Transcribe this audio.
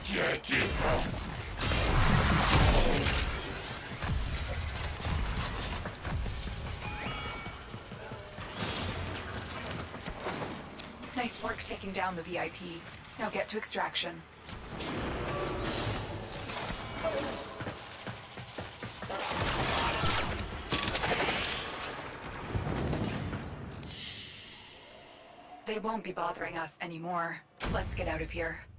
Nice work taking down the VIP. Now get to extraction. They won't be bothering us anymore. Let's get out of here.